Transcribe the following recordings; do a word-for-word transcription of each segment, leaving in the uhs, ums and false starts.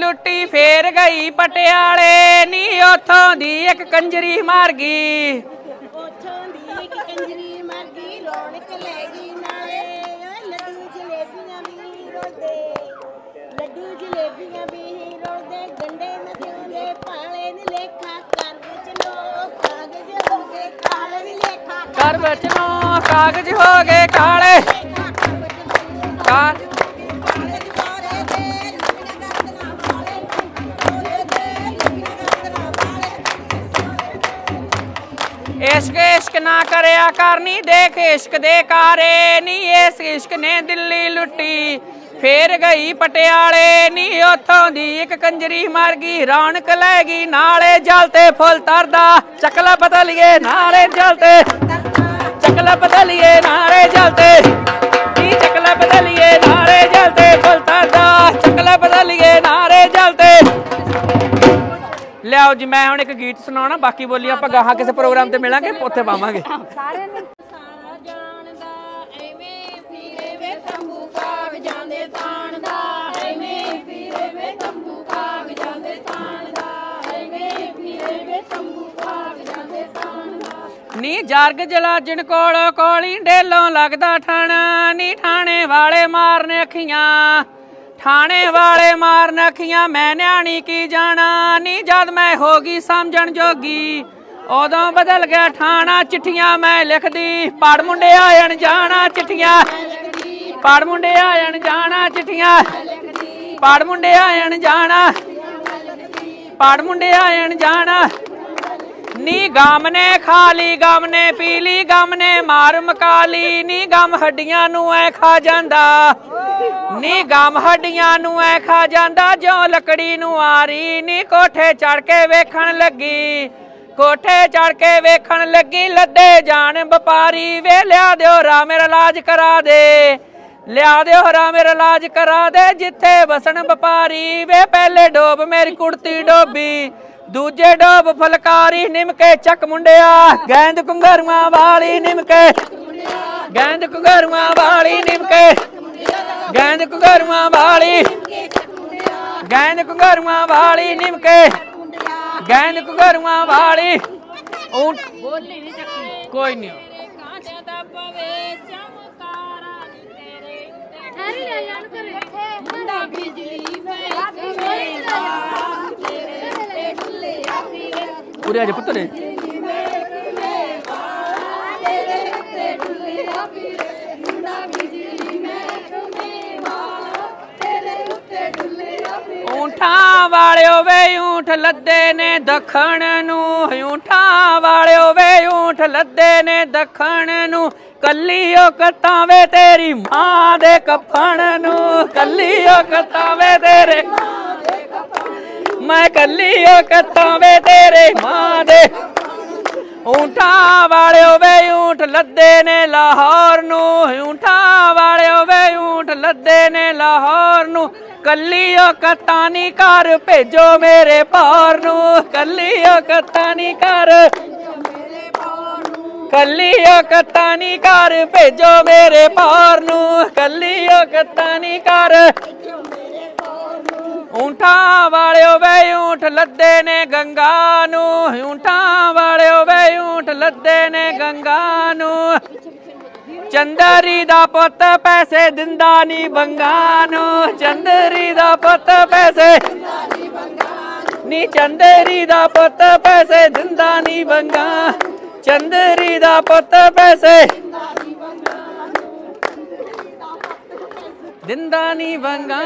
लुट्टी फेर गई पटियाले नी उथों दी एक कंजरी मार गई उथों दी एक कंजरी मार गई रौनक ले गई नाले लड्डू जलेबियां भी रोदे लड्डू जलेबियां भी रोदे गंडे नदियों दे पाले नी लेखा कर बचनो कागज हो गए काले नी लेखा कर बचनो कागज हो गए काले कार इश्क इश्क ना करया करनी देख इश्क दे कारे नी इस इश्क ने दिल्ली लुट्टी फेर गई पटियाले नी उथों दी एक कंजरी मार गई रौनक लै गई नाले जलते फुल तरदा चकला बदलिए नाले जलते चकला बदलिए नाले जलते नी चकला बदलिए नाले जलते फुल तरदा चकला बदलिए नाले जलते लियाओ जी मैं हुण एक गीत सुनाना बाकी बोली आपां गाहां किसी प्रोग्राम ते मिलांगे उत्थे पावांगे नी जारग जलाजन कोल कोली डेलों लगदा ठाणा नी ठाणे वाले मारने अखियां ठाणे वाले मारन अखियां मैं न्याणी की जाना नी जद मैं होगी समझण जोगी उदों बदल गया ठाणा चिट्ठियां मैं लिख दी पढ़ मुंडे आयन जाना चिट्ठियां पढ़ मुंडे आयन जाना चिट्ठियां पढ़ मुंडे आयन जाना पढ़ मुंडे आयन जाना नी गम ने खाली गम ने पीली गम ने मार मकाली नी गम हड्डियां नू ऐ खा जांदा नी गम हड्डियां नू ऐ खा जांदा जो लकड़ी नू आरी नी कोठे चढ़ के वेखण लगी कोठे चढ़ के वेखण लगी लद्दे जान व्यापारी वे लिया दिओ रा मेरा इलाज करा दे लिया दिओ रा मेरा इलाज करा दे जिथे बसन व्यापारी वे पहले डोब मेरी कुड़ती डोबी दूजे डोब फलकारी निमके चक मुंडिया गेंद कुंगरुआ वाली निमके गेंद कुंगरुआ वाली निमके गेंद कुंगरुआ वाली गेंद कुंगरुआ वाली निमके गेंद कुंगरुआ वाली कोई नहीं पूरे आज पुत्र ऊंठा वाले वे ऊंठ लद्दे ने दखण नू ऊंठा वाले वे ऊंठ लद्दे ने दखण नू कली ओ कतावे तेरी मां दे कफण नू कली ओ कतावे तेरे मैं कली ओ कतावे तेरे मां दे ऊंठा वाले वे ऊंठ लद्दे ने लाहौर नू ऊंठा वाले वे ऊंठ लद्दे ने लाहौर नू कली ओ कतानी कर भेजो मेरे पार नू कली ओ कतानी कर कली ओ कतानी कर भेजो मेरे पार नू कली ओ कतानी कर ऊंठा वाले वे ऊंठ लद्दे ने गंगा नू ऊंठा वाले वे ऊंठ लद्दे ने गंगा नू चंदरी दा पुत पैसे दिंदा नी बंगा नू चंदरी दा पुत पैसे नी चंदरी दा पुत पैसे दिंदा नी बंगा चंदरी दा पुत पैसे दिंदा नी बंगा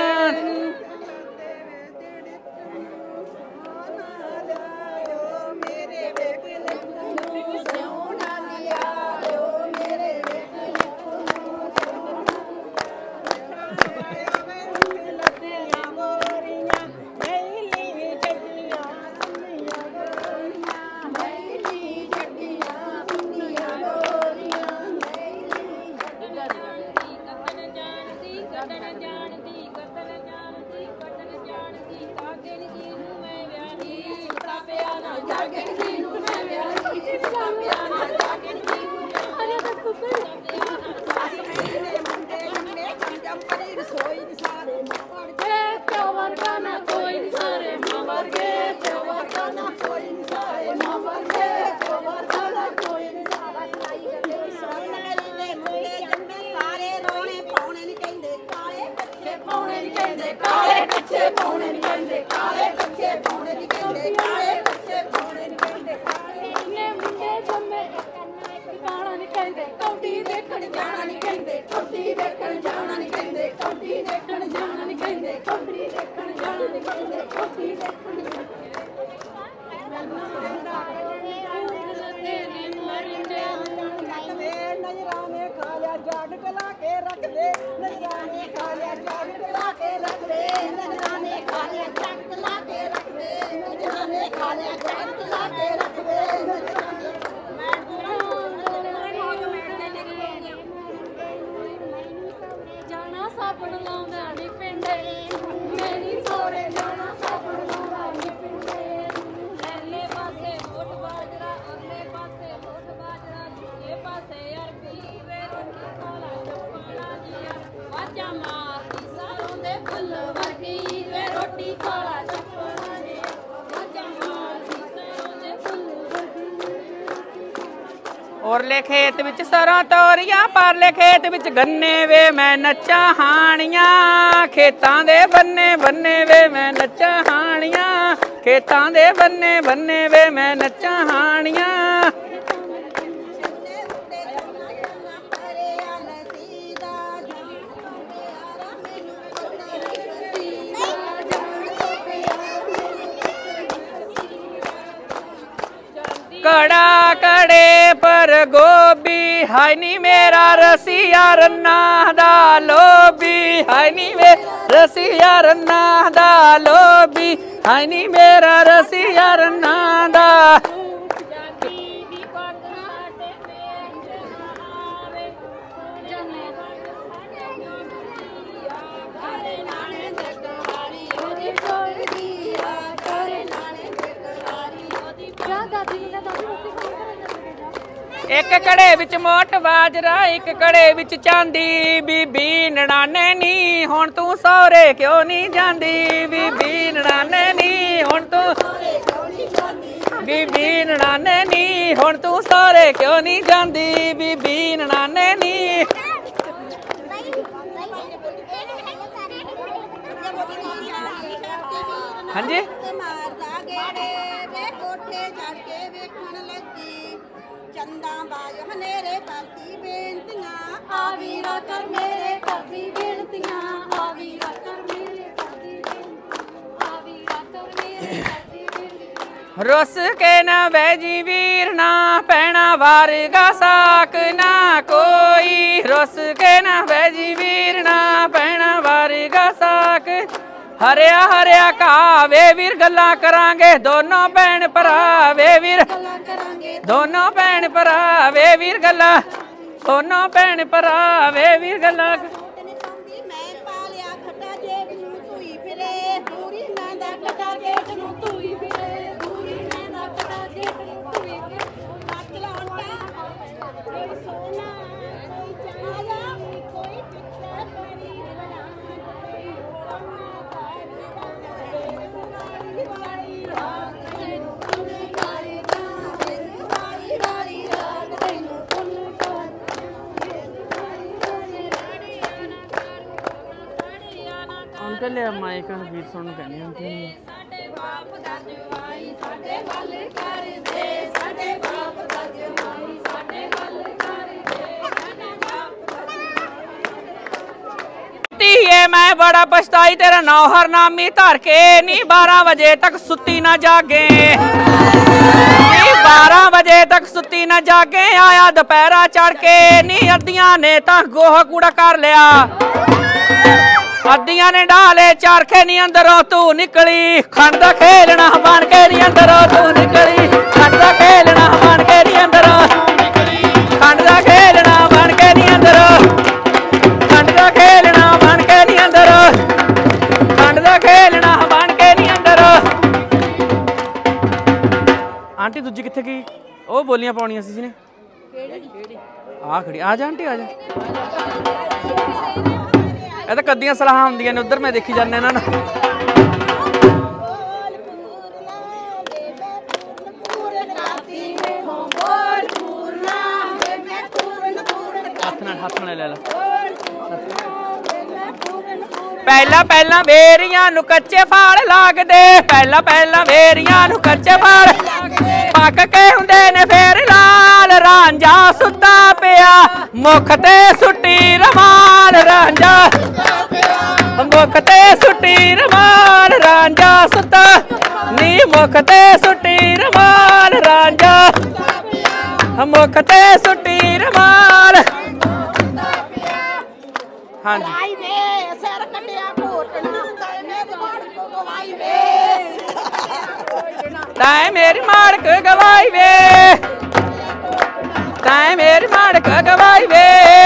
औरले खेत विच सरां तोरियां परले खेत विच गन्ने वे मैं नच्चा हानियां खेतां दे बन्ने बन्ने वे मैं नच्चा हानियां खेतां दे बन्ने बन्ने वे मैं नच्चा हानियां कड़ा कड़े पर गोभी हाय नी मेरा रसिया रन्ना दा लोभी हाय नी मेरा रसिया रन्ना दा लोभी हाय नी मेरा रसिया रन्ना दा एक कड़े विच मोट बाजरा एक कड़े विच चांदी बीबी नड़ाने नी हुण तू सौरे क्यों नहीं जांदी बीबी नड़ाने नी हुण तू बीबी नड़ाने नी हुण तू सौरे क्यों नहीं जांदी बीबी नड़ाने नी हाँ जी चंदा बाज हनेरे करती बेनतियां आवीरा कर मेरे करती बेनतियां आवीरा कर मेरे करती बेनतियां आवीरा कर मेरे करती बेनतियां रुस के ना बैजी वीर ना पैना वारगा साक ना कोई रुस के ना बैजी वीर ना पैना वारगा साक हरिया हरिया का वे वीर गल्ला करांगे दोनों भैन भरा वे वीर दोनों भैन भरा वे वीर गल्ला दोनों भैन भरा वे वीर गल्ला ले माइक गीत सुन कहनी होंदी साडे बाप दा जवाई साडे गल कर दे साडे बाप दा जवाई साडे गल कर दे साडे बाप तीए मैं बड़ा पछताई तेरा नौहर नामी धर के नी बारह बजे तक सुती ना जागे नी बारह बजे तक सुती ना जागे आया दोपहरा चढ़ के नी अद्दियां ने तां गोहा कूड़ा कर लिया अद्दियां ने डाले चरखे नी अंदरों तू निकली खंड दा खेलना बन के नी अंदरों तू निकली खंड दा खेलना बन के नी अंदरों खंड दा खेलना बन के नी अंदरों खंड दा खेलना बन के नी अंदरों खंड दा खेलना बन के नी अंदरों आंटी दूजी कित्थे गई ओ बोलियां पाउणियां सी जिने आ खड़ी आ जा आंटी आ जा ਇਹ ਤਾਂ ਕਦੀਆਂ ਸਲਾਹਾਂ ਹੁੰਦੀਆਂ ਨੇ ਉਧਰ ਮੈਂ ਦੇਖੀ ਜਾਂਦੇ ਇਹਨਾਂ ਨੂੰ ਹੱਥ ਨਾਲ ਹੱਥ ਨਾਲ ਲੈ ਲੈ ਪਹਿਲਾਂ ਪਹਿਲਾਂ ਵੇਰੀਆਂ ਨੂੰ ਕੱਚੇ ਫਾਲ ਲੱਗਦੇ ਪਹਿਲਾਂ ਪਹਿਲਾਂ ਵੇਰੀਆਂ ਨੂੰ ਕੱਚੇ ਫਾਲ ਪੱਕ ਕੇ ਹੁੰਦੇ ਨੇ ਫੇਰ ਲਾਲ ਰਾਂਝਾ ਸੁੱਤਾ ਪਿਆ ਮੁੱਖ ਤੇ ਸੁੱਟੀ ਰਮਾਲ ਰਾਂਝਾ मुख ते सुटी रमान रांझा मुख ते सुटी रुमाल रांझा मुख ते सुटी रुमाल। हाँ जी तैं मेरी माड़क गवाई वे तैं मेरी माड़क गवाई वे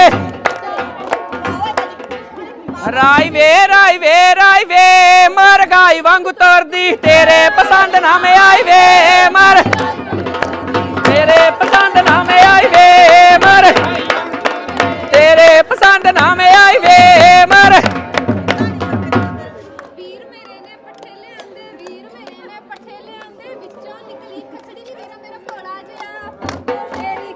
राई वे राई वे राई वे मर गाई वांगू तोर दी तेरे पसंद ना में आई वे मर तेरे पसंद ना में आई वे मर तेरे पसंद ना में आई वे मर। वीर मेरे ने पट्ठे ले आंदे वीर मेरे ने पट्ठे ले आंदे विचों निकली खचड़ी मेरा मेरा भोला जिया तेरी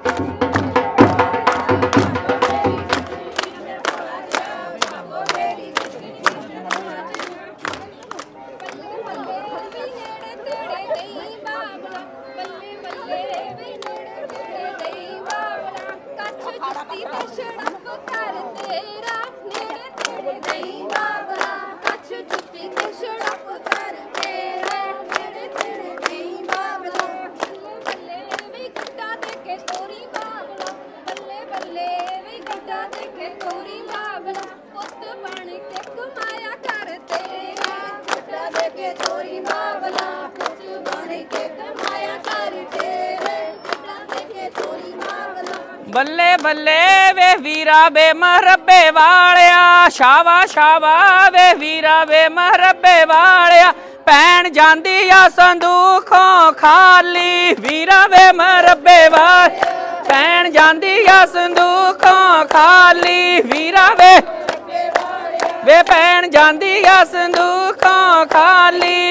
बल्ले बल्ले वे वीरा बे मरबे वालिया शावा शावा वे वीरा बे मरबे वालिया भैन जांदी आ संदूखों खाली वीरा बे मरबे वाल भैन जांदी आ संदूखों खाली वीरा वे वे भैन जांदी आ संदूखों खाली।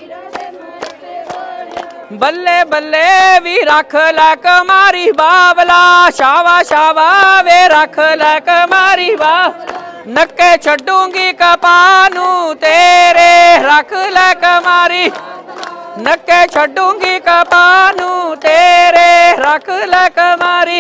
बल्ले बल्ले भी रख लै कमारी बावला शावा शावा वे रख लै कमारी बा नक्के छड्डूंगी कपानू तेरे रख लै कमारी नक्के छड्डूंगी कपानू तेरे रख लै कमारी।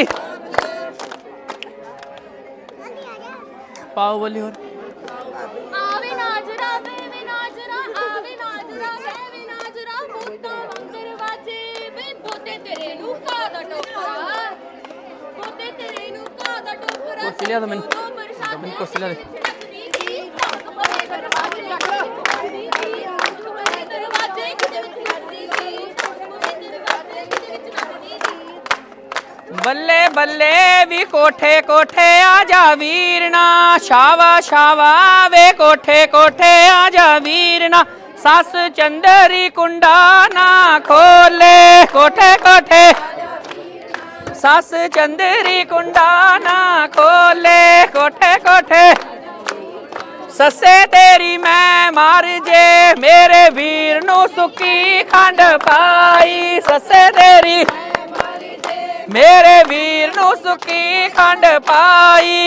पाओ बोली और आवे नाजरा वे वे नाजरा आवे नाजरा वे वे नाजरा मुक्ता मंदिर वाजे वे बोते तेरे नु का दा टोकरा बोते तेरे नु का दा टोकरा कुछ लिया तो मैंने मैंने कुछ लिया दे बल्ले बल्ले भी कोठे कोठे आजा वीरना शावा शावा वे कोठे कोठे आजा वीरना सस चंदरी कुंडा ना खोले कोठे कोठे सस चंदरी कुंडा ना खोले कोठे कोठे ससे तेरी मैं मार जे मेरे वीर नू सुकी खंड पाई ससे तेरी मेरे वीर नू सुकी खंड पाई।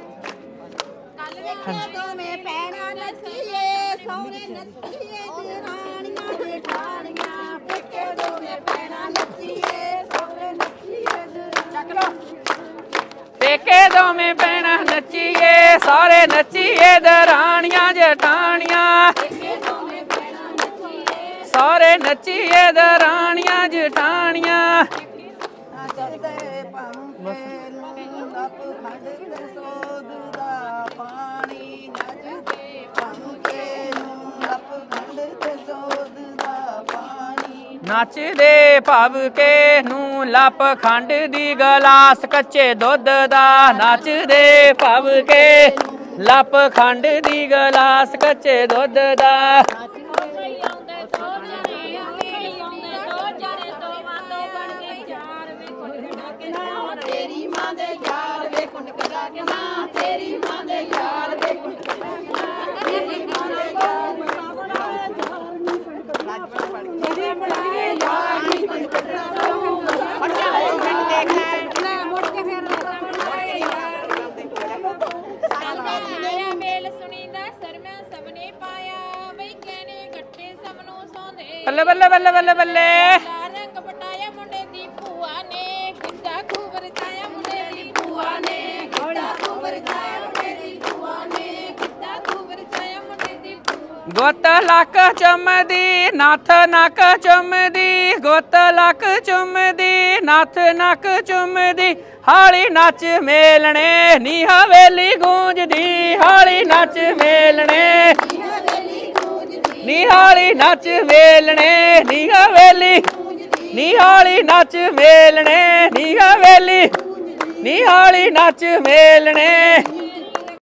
पेके दो में पैना नचिए सारे नचिए दरानियां जठानियां सारे नचिए दरानियां जठानियां। नच दे भव के नू लप खंड दी गलास कच्चे दुध दा नच दे भव के लप खंड दी गलास कच्चे दुध दा। तेरी मां दे यार वे कुंड करा के ना तेरी मां दे यार वे कुंड करा के ना तेरी मां दे यार तेरी मां दे यार वे कुंड करा के ना ना मुड़ के फिर आया मेल सुनीदा शर्मा सबने पाया वही कहने गट्टे सबनु सौंदे बल्ले बल्ले बल्ले बल्ले बल्ले रंग पटाया मुंडे दी भूआ ने किद्दा खूब रचाया मुंडे दी भूआ ने किद्दा खूब रचाया मुंडे दी भूआ ने किद्दा खूब रचाया मुंडे दी भूआ ਗੁੱਤ ਲੱਕ ਚੁੰਮਦੀ ਨੱਥ ਨੱਕ ਚੁੰਮਦੀ ਗੁੱਤ ਲੱਕ ਚੁੰਮਦੀ ਨੱਥ ਨੱਕ ਚੁੰਮਦੀ ਹਾਲੀ ਨੱਚ ਮੇਲਣੇ ਨੀ ਹਵੇਲੀ ਗੂੰਜਦੀ ਹਾਲੀ ਨੱਚ ਮੇਲਣੇ ਨੀ ਹਾਲੀ ਨੱਚ ਮੇਲਣੇ ਨੀ ਹਵੇਲੀ ਨੀ ਹਾਲੀ ਨੱਚ ਮੇਲਣੇ ਨੀ ਹਵੇਲੀ ਨੀ ਹਾਲੀ ਨੱਚ ਮੇਲਣੇ